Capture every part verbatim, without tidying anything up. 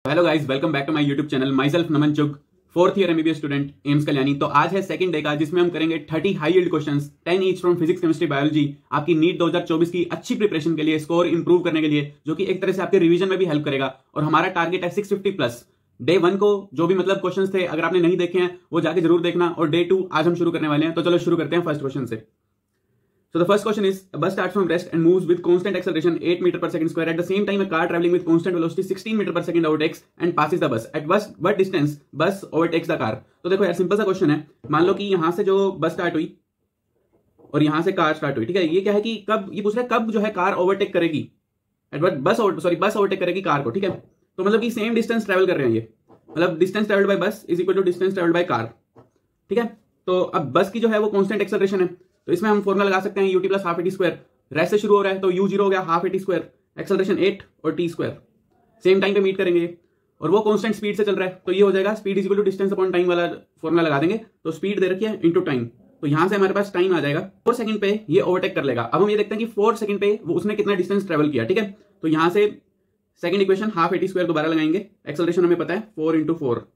Hello guys, welcome back to my YouTube channel. Myself Naman Chugh, fourth year MBBS student, AIIMS Kalyani. तो आज है second day का, जिसमें हम करेंगे thirty high yield questions, ten each from physics, chemistry, biology, आपकी NEET दो हज़ार चौबीस की अच्छी प्रिपरेशन के लिए, स्कोर इंप्रूव करने के लिए, जो कि एक तरह से आपके रिवीजन में भी हेल्प करेगा। और हमारा टारगेट है six fifty plus. Day one को जो भी मतलब क्वेश्चंस थे, अगर आपने नहीं देखे हैं वो जाके जरूर देखना। और डे टू आज हम शुरू करने वाले हैं, तो चलो शुरू करते हैं फर्स्ट क्वेश्चन से। So the first question is, a bus starts from rest and moves with constant acceleration eight meter per second square. At the same time, a car traveling with constant velocity sixteen meter per second overtakes and passes the bus. At what what distance bus overtakes the car? तो देखो यार, simple सा question है। मान लो कि यहां से जो बस स्टार्ट हुई और यहां से कार स्टार्ट हुई, ठीक है। ये क्या है कि कब, ये पूछ रहा है कब जो है कार ओवरटेक करेगी। At what bus sorry bus overtake करेगी कार को, ठीक है। तो मतलब कि सेम डिस्टेंस ट्रेवल कर रहे हैं ये, मतलब distance travelled by bus is equal to distance travelled by car, ठीक है। तो अब बस की जो है वो कॉन्स्टेंट एक्सेलरेशन है, तो इसमें हम फॉर्मुला लगा सकते हैं UT plus half AT square. Rest से शुरू हो रहा है तो यू जीरो हो गया, half AT square, acceleration eight और टी स्क्वायर। सेम टाइम पे मीट करेंगे और वो कांस्टेंट स्पीड से चल रहा है, तो ये हो जाएगा speed is equal to distance upon time वाला फॉर्मुला लगा देंगे। तो स्पीड दे रखी है इनटू टाइम, तो यहां से हमारे पास टाइम आ जाएगा। फोर सेकंड पे ये ओवरटेक कर लेगा। अब हम ये देखते हैं कि फोर सेकंड पे वो उसने कितना डिस्टेंस ट्रेवल किया, ठीक है। तो यहां से second equation half AT square दोबारा लगाएंगे। एक्सेलरेशन हमें पता है four into four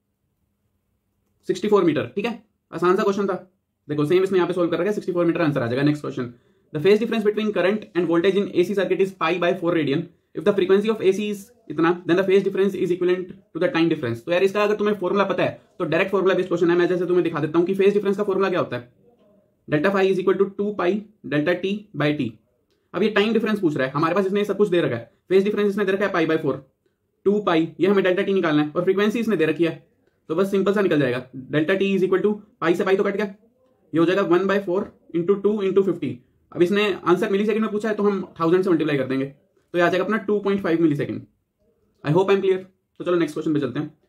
sixty four metre, ठीक है। आसान सा क्वेश्चन था, देखो सेम इसमें यहाँ पे सोल्व कर रखा है, सिक्सटी फोर मीटर आंसर आ जाएगा। Next question, the phase difference between current and voltage in AC circuit is pi by four radian. If the frequency of AC is इतना, then the phase difference is equivalent to the time difference. तो यार इसका अगर तुम्हें formula पता है तो direct formula based question है। मैं जैसे तुम्हें दिखा देता हूं कि फेज डिफरेंस का फॉर्मुला क्या होता है। Delta phi is equal to two pi delta T by T. अब ये टाइम डिफरेंस पूछ रहा है, हमारे पास इसने सब कुछ दे रखा है। फेज डिफरेंस इसने दे रखा है pi by four, two pi ये हमें डेल्टा टी निकालना है, और फ्रीक्वेंसी इसने दे रखी है, तो बस सिंपल सा निकल जाएगा। Delta T is equal to pi से पाई तो कट गया, ये हो जाएगा one by four into two into fifty. अब इसने आंसर मिली सेकंड में पूछा है, तो हम थाउजेंड से मल्टीप्लाई कर देंगे, तो ये आ जाएगा अपना two point five millisecond. I hope I am clear. तो चलो नेक्स्ट क्वेश्चन पे चलते हैं।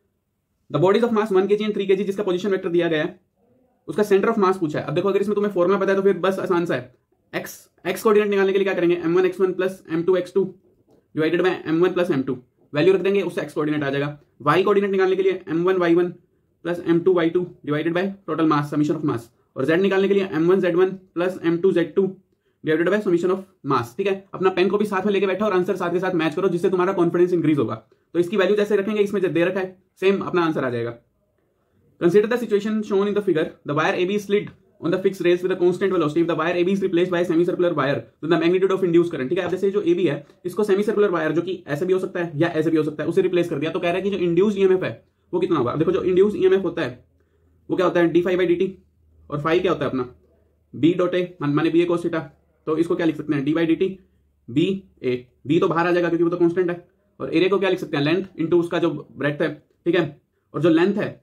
The bodies of mass one kg and three kg, जिसका पोजीशन वेक्टर दिया गया है, उसका सेंटर ऑफ मास पूछा है। अब देखो अगर इसमें तुम्हें फॉर्मुला पता है तो फिर बस आसान सा है। एक्स एक्स कोऑर्डिनेट निकालने के लिए क्या करेंगे, M one X one plus M two X two divided by M one plus M two, value रख देंगे, उससे एक्स कोऑर्डिनेट आ जाएगा। वाई कोऑर्डिनेट निकालने के लिए M one Y one plus M two Y two divided by total mass, summation of mass. और z निकालने के लिए M one Z one plus M two Z two divided by summation of mass, ठीक है। अपना pen को भी साथ में लेके बैठा और आंसर साथ के साथ मैच करो, जिससे तुम्हारा कॉन्फिडेंस इंक्रीज होगा। तो इसकी वैल्यू जैसे रखेंगे, इसमें जो दे रखा है सेम अपना आंसर आ जाएगा। Consider the situation shown in the figure, the wire AB slid on the fixed rails with a constant velocity. If the wire AB is replaced by semi circular wire, तो the magnitude of induced current, ठीक है। अब जैसे जो AB है, इसको semi circular wire, जो कि ऐसे भी हो सकता है या ऐसे भी हो सकता है, उसे रिप्लेस कर दिया, तो कह रहा है कि जो इंड्यूस्ड ईएमएफ है वो कितना होगा। देखो जो इंड्यूस्ड ईएमएफ होता है वो क्या होता है, D phi by D T, और फाई क्या होता है अपना बी डॉट ए, माने बी ए कोस थीटा। तो इसको क्या लिख सकते हैं, D by D T B A. B तो बाहर आ जाएगा क्योंकि वो तो कांस्टेंट है। और एरिया को क्या लिख सकते हैं, लेंथ इनटू उसका जो ब्रेड्थ है, ठीक है। और जो लेंथ है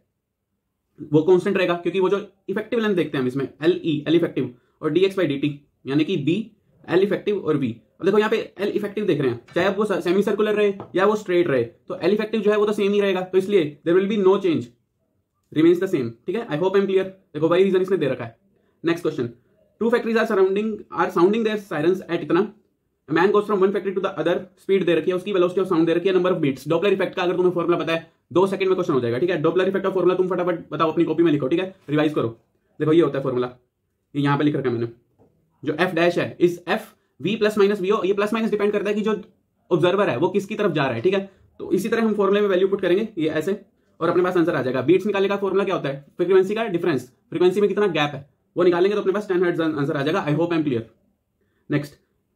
वो कांस्टेंट रहेगा, क्योंकि वो जो इफेक्टिव लेंथ देखते हैं हम इसमें, एल ई एल इफेक्टिव, और D X by D T, यानी कि बी एल इफेक्टिव और बी। अब देखो यहाँ पे एल इफेक्टिव देख रहे हैं, चाहे अब वो सेमी सर्कुलर रहे या वो स्ट्रेट रहे, तो एल इफेक्टिव जो है वो तो सेम ही रहेगा, तो इसलिए there will be no change, remains the same, ठीक है। I hope I am clear. देखो वही रीजन इसने दे रखा है। Next question, two factories are surrounding are sounding their sirens at इतना, man goes from one factory to the other, speed दे रखी है, उसकी वेलोसिटी ऑफ साउंड दे रखी है, number of beats. Doppler effect का अगर तुम्हें फॉर्मुला पता है, दो सेकंड में क्वेश्चन हो जाएगा, ठीक है। डॉपलर इफेक्ट का फॉर्मुला तुम फटाफट बताओ, अपनी कॉपी में लिखो, ठीक है, रिवाइज करो। देखो ये होता है फॉर्मुला, ये यहां पे लिख रखा है मैंने, जो एफ डैश है इस F V plus minus V O, ये प्लस माइनस डिपेंड करता है कि जो ऑब्जर्वर है वो किसकी तरफ जा रहा है, ठीक है। तो इसी तरह हम फॉर्मुले में वैल्यू पुट करेंगे, ये ऐसे, और अपने पास आंसर आ जाएगा। बीट्स निकालने का फॉर्मुला क्या होता है, फ्रीक्वेंसी का डिफरेंस, फ्रीक्वेंसी में कितना गैप है वो निकालेंगे, तो अपने पास टेन हर्ट्ज आंसर आ जाएगा। I hope I am clear. Next,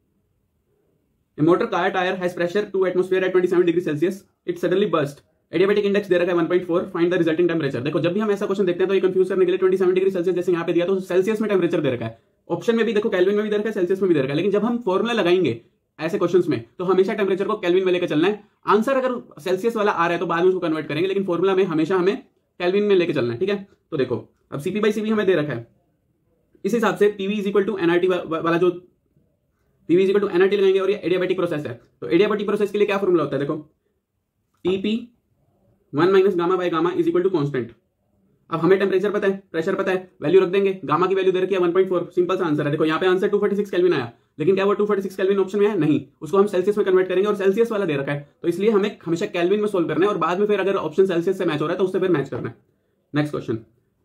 a motor car tire has pressure to atmosphere at twenty-seven degree Celsius, it suddenly burst, adiabatic index दे रखा है one point four, find the resulting temperature। देखो जब भी हम ऐसा क्वेश्चन देखते हैं तो ये कंफ्यूज करने के लिए सत्ताईस डिग्री सेल्सियस जैसे यहाँ पे दिया, तो सेल्सियस में टेम्परेचर दे रखा है। ऑप्शन में भी देखो केल्विन में भी दे रखा है, सेल्सियस में भी दे रखा है, लेकिन जब हम फॉर्मुला लगाएंगे ऐसे क्वेश्चंस में तो हमेशा टेम्परेचर को केल्विन में लेकर चलना है। आंसर अगर सेल्सियस वाला आ रहा है तो बाद में उसको कन्वर्ट करेंगे, लेकिन फॉर्मुला में हमेशा हमें केल्विन में लेकर चलना है, ठीक है। तो देखो अब सीपी बाई सीवी हमें दे रखा है, इस हिसाब से PV is equal to NRT वाला जो PV is equal to NRT लगाएंगे, और ये एडियाबैटिक प्रोसेस है। तो एडियाबैटिक प्रोसेस के लिए क्या फॉर्मूला होता है, देखो TP one minus gamma by gamma is equal to constant. अब हमें टेम्परेचर पता है, प्रेशर पता है, वैल्यू रख देंगे, गामा की वैल्यू दे रखी है वन पॉइंट फोर, सिंपल सा आंसर है। देखो यहाँ पे answer two forty six kelvin आया, लेकिन क्या वो two forty six kelvin option में है, नहीं, उसको हम सेल्सियस में कन्वर्ट करेंगे, और सेल्सियस वाला दे रखा है, तो इसलिए हमें हमेशा केल्विन में सोल्व करना है, और बाद में फिर अगर ऑप्शन सेल्सियस से मैच हो रहा है तो उससे फिर मैच करना है। Next question,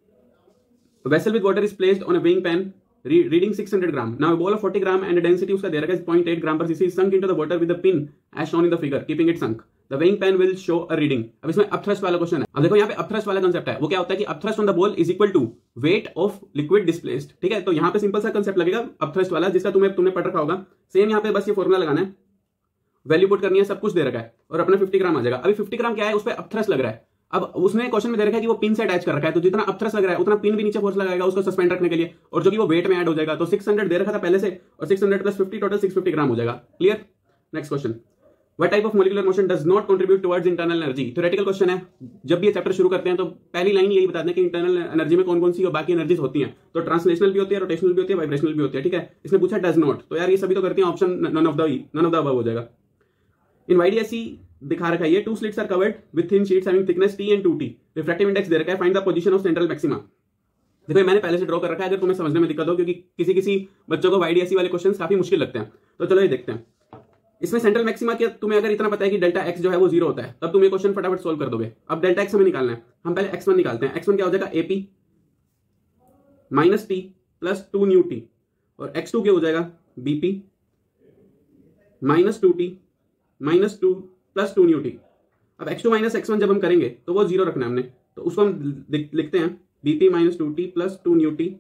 vessel with water is placed on a weighing pan reading six hundred gram. Now a ball of forty gram and a density उसका दे रखा है zero point eight gram per cc is sunk into the water with a pin as shown in the figure, keeping it sunk. The weighing pan will show a reading. अब इसमें upthrust वाला question है। अब देखो यहाँ पे upthrust वाला concept है, वो क्या होता है कि upthrust on the ball is equal to weight of liquid displaced. ठीक है, तो यहाँ पे सिंपल सा कंसेप्ट लगेगा अपथ्रस्ट वाला, जिसका तुम्हें तुमने पढ़ रखा होगा। सेम यहाँ पे बस ये फॉर्मुला लगाना है, वैल्यू पुट करनी है, सब कुछ दे रखा है और अपना फिफ्टी ग्राम आ जाएगा। अभी फिफ्टी ग्राम क्या है, उस पर अपथ्रस्ट लग रहा है। अब उसने क्वेश्चन में दे रखा है कि वो पिन से अटैच कर रखा है, तो जितना अपथ्रस्ट लग रहा है उतना पिन भी नीचे फोर्स लगाएगा उसको सस्पेंड रखने के लिए, और जो कि वो वेट में ऐड हो जाएगा। तो सिक्स हंड्रेड दे रखा था पहले से, और six hundred plus fifty total six fifty gram हो जाएगा। Clear. Next question, what type of molecular motion does not contribute towards internal energy. Theoretical question है। जब भी ये चैप्टर शुरू करते हैं तो पहली लाइन यही बताते हैं कि इंटरनल एनर्जी में कौन कौन सी और बाकी एनर्जीज होती हैं। तो ट्रांसलेशनल भी होती है, रोटेशनल भी होती है, वाइब्रेशनल भी होती है। ठीक है, इसने पूछा डज नॉट, तो यार ये सभी तो करते हैं, option none of the none of the above हो जाएगा। इन वाईडीएससी दिखा रखा है, two slits are covered with thin sheets having thickness T and two T. Refractive index दे रखा है, find the position of central maxima. देखो मैंने पहले से ड्रॉ कर रखा है, अगर तुम्हें समझने में दिक्कत हो, क्योंकि किसी किसी बच्चों को वाईडीएससी वाले क्वेश्चंस काफी मुश्किल लगते हैं। तो चलो ये देखते हैं। इसमें सेंट्रल मैक्सिमा क्या, तुम्हें अगर इतना पता है कि डेल्टा एक्स जो है वो जीरो होता है, तब तुम ये क्वेश्चन फटाफट सोल्व कर दोगे। अब डेल्टा एक्स हमें निकालना है, हम पहले एक्स वन निकालते हैं। एक्स वन क्या हो जाएगा, AP minus T plus two mu T, और एक्स टू क्या हो जाएगा, BP minus two T minus two plus two mu T. अब X two minus X one जब हम करेंगे तो वो जीरो रखना है हमने, तो उसको हम लिखते हैं BP minus two T plus two mu T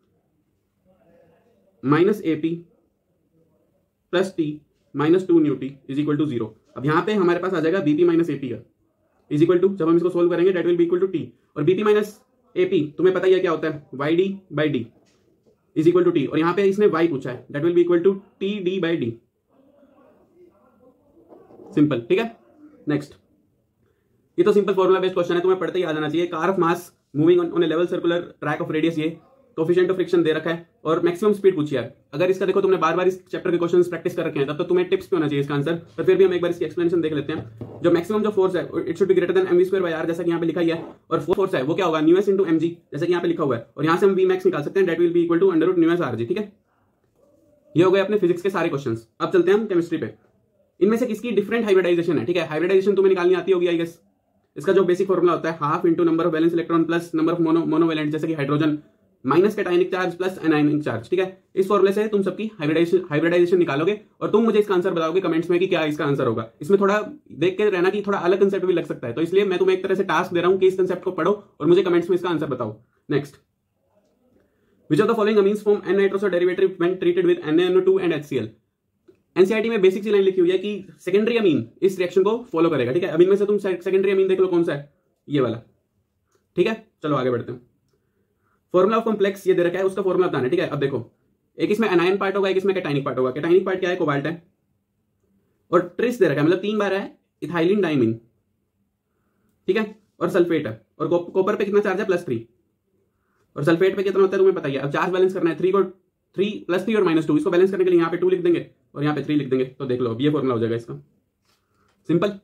minus AP plus T minus two mu T is equal to zero. अब यहाँ पे हमारे पास आ जाएगा बीपी माइनस एपी का इज इक्वल टू, जब हम इसको सोल्व करेंगे that will be equal to T, और बीपी माइनस एपी तुम्हें पता ही है क्या होता है, Y D by D is equal to T, और यहाँ पे इसने वाई पूछा है, that will be equal to T D by D. Simple, ठीक है। नेक्स्ट, ये तो सिंपल फॉर्मुला बेस्ड क्वेश्चन है, तुम्हें पढ़ते ही आ जाना चाहिए। Car of mass moving on a level circular track of radius, ये कोफिशिएंट ऑफ फ्रिक्शन दे रखा है, और मैक्सिमम स्पीड पूछी है। अगर इसका देखो तुमने बार बार इस चैप्टर के क्वेश्चंस प्रैक्टिस कर रखे हैं, तब तो तुम्हें टिप्स पे होना चाहिए इसका आंसर, पर फिर भी हम एक बार इसकी एक्सप्लेनेशन देख लेते हैं। जो मैक्सिमम जो फोर्स है it should be greater than MV square by R, जैसा कि यहाँ पे लिखा ही है, और फोर्स है वो क्या होगा, न्यू एस इंटू एमजी, जैसा कि यहाँ पे लिखा हुआ है, और यहाँ से हम वी मैक्स निकाल सकते हैं, that will be equal to under root mu S R G. ठीक है, ये हो गए अपने फिजिक्स के सारे क्वेश्चन। अब चलते हैं हम केमिस्ट्री पे। इनमें से किसकी डिफरेंट हाइब्रिडाइजेशन है। ठीक है, हाइब्रिडाइजेशन तुम्हें निकालनी आती होगी आई गेस। इसका जो बेसिक फॉर्मुला होता है half into number of valence electron plus number of mono monovalent, जैसे कि hydrogen, minus cationic charge plus anionic charge. ठीक है, इस फॉर्मुले से तुम सबकी हाइब्रिडाइजेशन हाइब्रिडाइजेशन निकालोगे, और तुम मुझे इसका आंसर बताओगे कमेंट्स में कि क्या इसका आंसर होगा। इसमें थोड़ा देख के रहना कि थोड़ा अलग कंसेप्ट भी लग सकता है, तो इसलिए मैं तुम्हें एक तरह से टास्क दे रहा हूं कि इस कंसेप्ट को पढ़ो और मुझे कमेंट्स में इसका आंसर बताओ। Next, which of the following amines form N nitroso derivative when treated with N A N O two and HCl. NCERT में बेसिक सी लाइन लिखी हुई है कि सेकेंडरी अमीन इस रिएक्शन को फॉलो करेगा। ठीक है, अमीन में से तुम सेकेंडरी अमीन देख लो कौन सा है, ये वाला। ठीक है, चलो आगे बढ़ते हैं। फॉर्मुला ऑफ कॉम्प्लेक्स ये दे रखा है, उसका फॉर्मुला बताना है। ठीक है, अब देखो एक इसमें एनायन पार्ट होगा, एक इसमें कैटायनिक पार्ट होगा। कैटायनिक पार्ट क्या है, कोबाल्ट है, और ट्रिस दे रखा है, मतलब तीन बार है इथाइलिन डाइमिन। ठीक है, और सल्फेट है, और कॉपर पे कितना चार्ज है, प्लस थ्री, और सल्फेट पे कितना होता है तुम्हें पता ही है। अब चार्ज बैलेंस करना है, थ्री को थ्री प्लस थ्री और माइनस टू, इसको बैलेंस करने के लिए यहाँ पे टू लिख देंगे और यहाँ पे थ्री लिख देंगे, तो देख लो अब ये फॉर्मुला हो जाएगा इसका। Simple.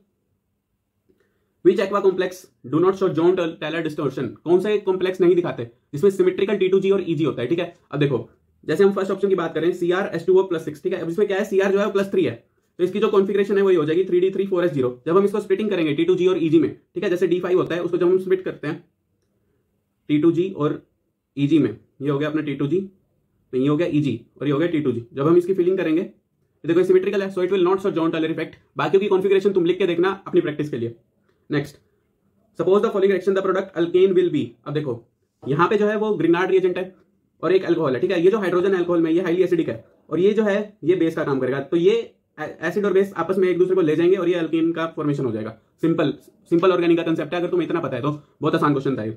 Which aqua complex do not show John Taylor distortion? कौन से कॉम्प्लेक्स नहीं दिखाते जिसमें सिमेट्रिकल टी टू जी और ईजी होता है। ठीक है, अब देखो जैसे हम फर्स्ट ऑप्शन की बात करें C R S two O plus six. ठीक है, अब इसमें क्या है, सी आर जो है प्लस थ्री है, तो इसकी जो कॉन्फिगरेशन है वही हो जाएगी three D three four S zero. जब हम इसको स्प्लिटिंग करेंगे टी टू जी और ईजी में, ठीक है, जैसे डी फाइव होता है उसको जब हम स्प्लिट करते हैं टी टू जी और ईजी में, ये हो गया अपना टी टू जी, ये हो गया ईजी और ये हो गया टी टू जी। जब हम इसकी फिलिंग करेंगे देखो सिमेट्रिकल है, so it will not show Jahn Teller effect. बाकियों की कॉन्फिगरेशन तुम लिख के देखना अपनी प्रैक्टिस के लिए। Next, suppose the following reaction the product alkane will be. अब देखो यहाँ पे जो है वो ग्रिनार्ड रिएजेंट है और एक अल्कोहल है। ठीक है, ये जो हाइड्रोजन अल्कोहल में ये हाईली एसिडिक है, और ये जो है ये बेस का काम करेगा, तो ये एसिड और बेस आपस में एक दूसरे को ले जाएंगे और ये अल्केन का फॉर्मेशन हो जाएगा। सिंपल सिंपल ऑर्गेनिक का कंसेप्ट है, अगर तुम्हें इतना पता है तो बहुत आसान क्वेश्चन था ये।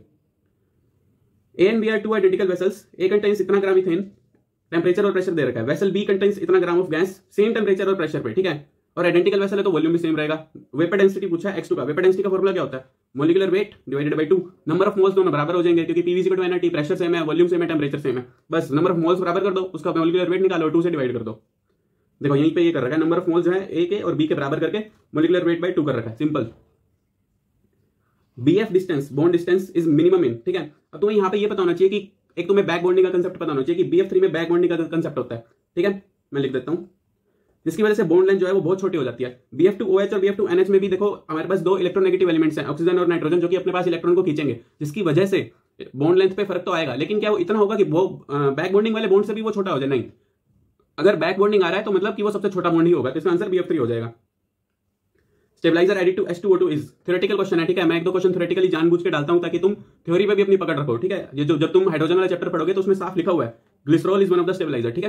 A and B are two identical vessels, A contains इतना ग्राम इथेन, टेम्परेचर और प्रेशर दे रखा है। वेसल बी कंटेन्स इतना gram of gas, same temperature और प्रेशर पे। ठीक है, और आइडेंटिकल वेसल है तो वॉल्यूम भी सेम रहेगा। वेपर डेंसिटी पूछा है एक्स टू का, वेपर डेंसिटी का फॉर्मूला क्या होता है, molecular weight divided by two. Number of moles दोनों बराबर हो जाएंगे क्योंकि PV equal to NRT, pressure same है, वॉल्यूम सेम है, टेम्परेचर सेम है, बस नंबर ऑफ मोल्स बराबर कर दो, उसका मोलिकुलर वेट निकालो, टू से डिवाइड कर दो। देखो यहीं पे ये कर रखा है, नंबर ऑफ मोल्स जो है ए के और बी के बराबर करके मोलिकुलर वेट बाय टू कर रखा है। Simple. B F distance, bond distance is minimum in. ठीक है, अब तुम्हें यहाँ पे ये पता होना चाहिए कि एक तुम्हें बैक बॉन्डिंग का कंसेप्ट पता होना चाहिए कि बी एफ थ्री में बैक बॉन्डिंग का कंसेप्ट होता है। ठीक है, मैं लिख देता हूँ, जिसकी वजह से बॉन्ड लेंथ जो है वो बहुत छोटी हो जाती है। B F two O H और B F two N H में भी देखो हमारे पास दो इलेक्ट्रोनेगेटिव एलिमेंट्स हैं, ऑक्सीजन और नाइट्रोजन, जो कि अपने पास इलेक्ट्रॉन को खींचेंगे, जिसकी वजह से बॉन्ड लेंथ पे फर्क तो आएगा, लेकिन क्या वो इतना होगा कि वो बैक बॉन्डिंग वाले बॉन्ड से भी वो छोटा हो जाए, नहीं। अगर बैक बॉन्डिंग आ रहा है तो मतलब कि वो सबसे छोटा बॉन्ड ही होगा, तो इसका आंसर बी एफ थ्री हो जाएगा। Stabiliser added to H two O two is theoretical question है, ठीक है। मैं एक दो क्वेश्चन थ्योरेटिकली जानबूझ के डालता हूं ताकि तुम थ्योरी पे भी अपनी पकड़ रखो, ठीक है। ये जो जब तुम हाइड्रोजन वाला चैप्टर पढ़ोगे तो उसमें साफ लिखा हुआ है glycerol is one of the stabiliser, ठीक है।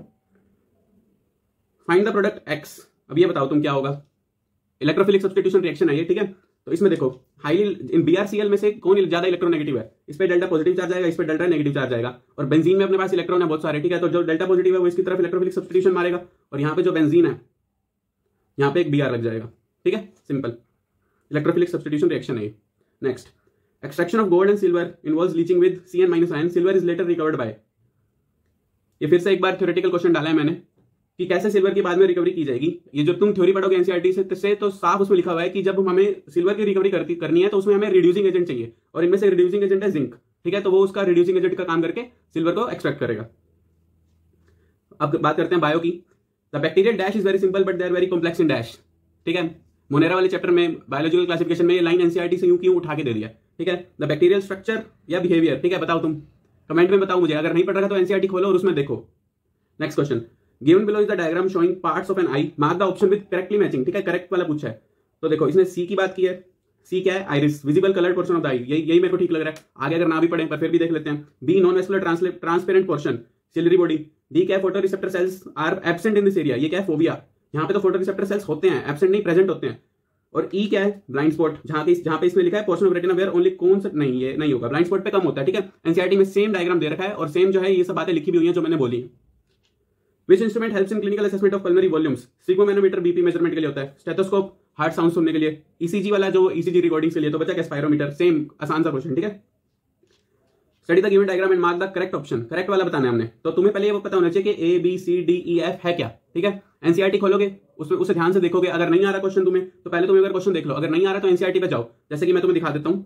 Find the product X. अब ये बताओ तुम क्या होगा, इलेक्ट्रोफिलिक सब्स्टिट्यूशन रिएक्शन है ये, ठीक है। तो इसमें देखो हाईली इन बीआरसीएल में से कौन ज्यादा इलेक्ट्रोनेगेटिव है, इस पे डेल्टा पॉजिटिव चार्ज आएगा, इस पे डेल्टा नेगेटिव चार्ज आएगा। और बेंजीन में अपने पास इलेक्ट्रॉन है बहुत सारे, ठीक है। तो जो डेल्टा पॉजिटिव है वो इसकी तरफ इलेक्ट्रोफिलिक सब्स्टिट्यूशन मारेगा, और यहाँ पे जो बेंजीन है यहाँ पे एक बीआर लग जाएगा, ठीक है। सिंपल इलेक्ट्रोफिलिक सब्स्टिट्यूशन रिएक्शन है। Next, extraction of gold and silver involves leaching with C N minus ion, silver is later recovered by. ये फिर से एक बार थ्योरेटिकल क्वेश्चन डाला है मैंने कि कैसे सिल्वर की बाद में रिकवरी की जाएगी। ये जब तुम थ्योरी पढ़ोगे एनसीईआरटी से, से तो साफ उसमें लिखा हुआ है कि जब हमें सिल्वर की रिकवरी करती करनी है तो उसमें हमें रिड्यूसिंग एजेंट चाहिए, और इनमें से रिड्यूसिंग एजेंट है जिंक, ठीक है। तो वो उसका रिड्यूसिंग एजेंट का काम करके सिल्वर को एक्सट्रैक्ट करेगा। अब बात करते हैं बायो की। The bacterial dash is very simple but they are very complex in dash, ठीक है। मोनेरा वाले चैप्टर में बायोलॉजिकल क्लासिफिकेशन में ये लाइन एनसीईआरटी से यूं क्यों उठा के दे दिया, ठीक है। द बैक्टीरियल स्ट्रक्चर या बिहेवियर, ठीक है। बताओ तुम कमेंट में बताओ मुझे, अगर नहीं पढ़ रहा तो एनसीईआरटी खोलो और उसमें देखो। Next question, given below is the diagram showing parts of an eye, mark the option with correctly matching, ठीक है। करेक्ट वाला पूछा है। तो देखो इसने सी की बात की है, सी क्या है, iris, visible coloured portion of the eye, यही यही मेरे को ठीक लग रहा है। आगे अगर ना भी पढ़े पर फिर भी देख लेते हैं। B non vascular transparent portion, ciliary body. D क्या है, photo receptor cells are absent in this area, ये क्या है, फोबिया। यहाँ पे तो फोटो रिसेप्टर सेल्स होते हैं, एब्सेंट नहीं प्रेजेंट होते हैं। और ई क्या है, ब्लाइंड स्पॉट, जहां पे जहां पे इसमें लिखा है portion of retina where only कौन सा, नहीं ये नहीं होगा, ब्लाइंड स्पॉट पे कम होता है, ठीक है। एनसीईआरटी में सेम डायग्राम दे रखा है और सेम जो है ये सब बातें लिखी भी हुई है जो मैंने बोली। Which instrument helps in clinical assessment of pulmonary volumes? Sphygmomanometer BP measurement के लिए होता है, स्टेथोस्कोप हार्ट साउंड सुनने के लिए, ईसीजी वाला जो ईसीजी रिकॉर्डिंग के लिए, तो बचा क्या, स्पायरोमीटर। सेम आसान सा क्वेश्चन, ठीक है। Study the given diagram and mark the correct option, correct वाला बताना है हमने। तो तुम्हें पहले ये पता होना चाहिए कि A B C D E F है क्या, ठीक है। एनसीईआरटी खोलोगे उसमें उसे ध्यान से देखोगे, अगर नहीं आ रहा क्वेश्चन तुम्हें तो पहले तुम्हें अगर क्वेश्चन देख लो, अगर नहीं आ रहा तो एनसीईआरटी पे जाओ, जैसे कि मैं तुम्हें दिखा देता हूं।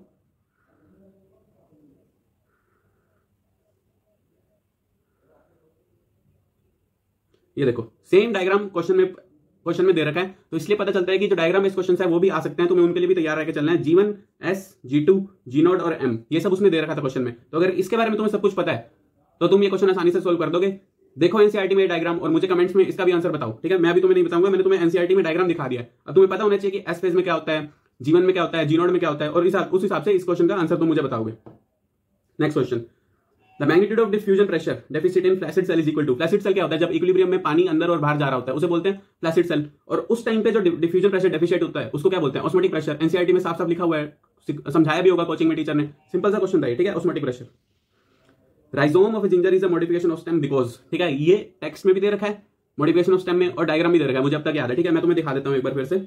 ये देखो सेम डायग्राम क्वेश्चन में क्वेश्चन में दे रखा है, तो इसलिए पता चलता है कि जो डायग्राम बेस्ड क्वेश्चन है वो भी आ सकते हैं, तो मैं उनके लिए भी तैयार रहकर चलना है। G one, S, G two, G naught और एम, ये सब उसमें दे रखा था क्वेश्चन में। तो अगर इसके बारे में तुम्हें सब कुछ पता है तो तुम ये क्वेश्चन आसानी से सोल्व कर दोगे। देखो एनसीईआरटी में डायग्राम और मुझे कमेंट्स में इसका भी आंसर बताओ, ठीक है। मैं अभी तुम्हें नहीं बताऊंगा, मैंने तुम्हें एनसीईआरटी में डायग्राम दिखा दिया है। अब तुम्हें पता होना चाहिए कि एस फेज में क्या होता है, जीवन में क्या होता है, जी नोड में क्या होता है, और उस हिसाब से इस क्वेश्चन का आंसर तुम मुझे बताओगे। Next question, the magnitude of diffusion pressure deficit in flaccid cell is equal to, flaccid cell क्या होता है, जब इक्विलिब्रियम में पानी अंदर और बाहर जा रहा होता है उसे बोलते हैं फ्लैसिड सेल। और उस टाइम पे जो डिफ्यूजन प्रेशर डेफिशिएट होता है उसको क्या बोलते हैं, ऑस्मोटिक प्रेशर। एनसीईआरटी में साफ साफ लिखा हुआ है, समझाया भी होगा कोचिंग में टीचर ने, सिंपल सा क्वेश्चन था ये, ठीक है। Osmotic pressure. Rhizome of ginger is a modification of stem because, ठीक है। ये टेक्स्ट में भी दे रखा है, मॉडिफिकेशन ऑफ स्टेम में, और डायग्राम भी दे रखा है, मुझे अब तक याद है, ठीक है। मैं तुम्हें दिखा देता हूं एक बार फिर से।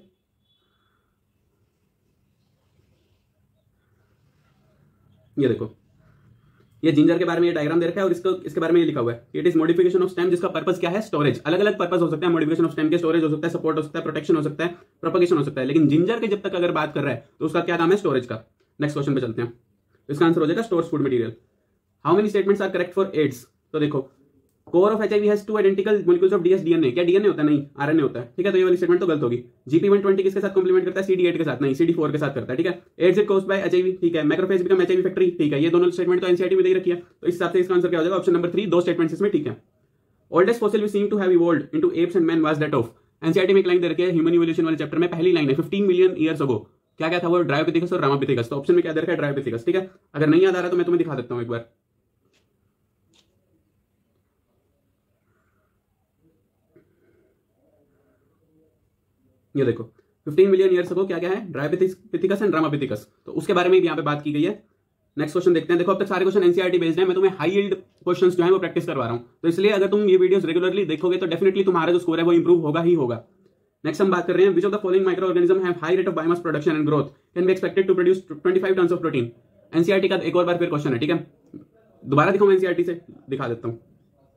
ये देखो ये जिंजर के बारे में ये डायग्राम दे रखा है, और इसको इसके बारे में ये लिखा हुआ है, it is modification of stem, जिसका पर्पस क्या है, स्टोरेज। अलग अलग पर्पस हो सकता है मॉडिफिकेशन ऑफ स्टेम के, स्टोरेज हो सकता है, सपोर्ट हो सकता है, प्रोटेक्शन हो सकता है, प्रोपगेशन हो सकता है। लेकिन जिंजर के जब तक अगर बात कर रहा है तो उसका क्या नाम है, स्टोरेज का। नेक्स्ट क्वेश्चन पे चलते हैं, इसका आंसर हो जाएगा stores food material. How many statements are correct for AIDS? तो देखो core of HIV has two identical molecules of DS DNA, क्या डीएनए होता है, नहीं आरएनए होता है, ठीक है। तो ये वाली स्टेटमेंट तो गलत होगी। जीपी वन ट्वेंटी किसके साथ कॉम्प्लीमेंट करता है, सीडी एट के साथ, नहीं सीडी फोर के साथ करता है, ठीक है। AIDS is caused by HIV, ठीक है। मैक्रोफेज बिकम एचआईवी फैक्ट्री, ठीक है। ये दोनों स्टेटमेंट तो एनसीईआरटी में दे रखी है, तो इस हिसाब से इसका आंसर क्या हो जाएगा, ऑप्शन नंबर थ्री, दो स्टेटमेंट्स इसमें ठीक है। Oldest fossil we seem to have evolved into apes and man was that of, NCERT में एक लाइन दे रखी है ह्यूमन इवोल्यूशन वाले चैप्टर में, पहली लाइन है फिफ्टीन मिलियन ईयर्स अगो, क्या क्या था वो, ड्रायोपिथेकस और रामापिथेकस। तो ऑप्शन में क्या दे रखा है, ड्रायोपिथेकस, ठीक है। अगर नहीं याद आ रहा तो मैं तुम्हें दिखा देता हूं एक बार। ये देखो फिफ्टीन मिलियन ईयर्स अगो क्या क्या है, ड्रायोपिथेकस एंड रामापिथेकस, तो उसके बारे में भी यहाँ पे बात की गई है। नेक्स्ट क्वेश्चन देखते हैं। देखो अब तक सारे क्वेश्चन एनसीईआरटी बेस्ड है, मैं तुम्हें हाई यील्ड क्वेश्चंस जो है वो प्रैक्टिस करवा रहा हूं, तो इसलिए अगर तुम ये वीडियोस रेगुलरली देखोगे तो डेफिनेटली तुम्हारा जो स्कोर है वो इंप्रूव होगा ही होगा। नेक्स्ट हम बात कर रहे हैं, which of the following micro organism have high rate of biomass production and growth can be expected to produce twenty five tonnes of protein. NCERT का एक और बार फिर क्वेश्चन है, ठीक है। दोबारा दिखाऊं, एनसीईआरटी से दिखा देता हूं।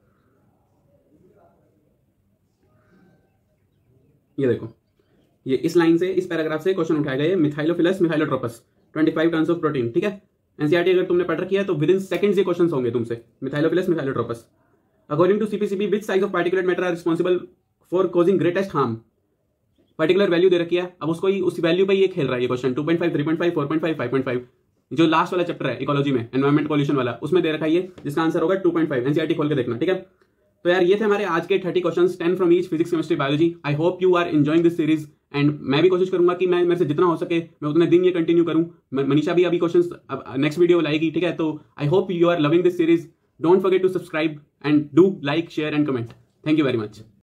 ये देखो ये इस लाइन से, इस पैराग्राफ से क्वेश्चन उठाया गया है, Methylophilus methylotrophus twenty five tonnes of protein, ठीक है। एनसीईआरटी अगर तुमने पढ़ रखी है तो विद इन सेकंड्स ये क्वेश्चंस होंगे तुमसे, Methylophilus methylotrophus. According to CPCB which size of particulate matter are responsible for causing greatest harm, particular value दे रखी है, अब उसको ही उस वैल्यू पे ये खेल रहा है ये question, two point five, three point five, four point five, five point five. जो लास्ट वाला चैप्टर है इकोलॉजी में, एनवायरमेंट पॉल्यूशन वाला, उसमें दे रखा है ये, जिसका आंसर होगा टू पॉइंट फाइव। एनसीईआरटी खोल के देखना, ठीक है। तो यार ये थे हमारे आज के thirty questions, ten from each physics chemistry biology. I hope you are enjoying this series and मैं भी कोशिश करूंगा कि मैं मेरे से जितना हो सके मैं उतने दिन ये कंटिन्यू करूं। मनीषा भी अभी क्वेश्चंस नेक्स्ट वीडियो लाएगी, ठीक है। तो I hope you are loving this series. Don't forget to subscribe and do like, share and comment. Thank you very much.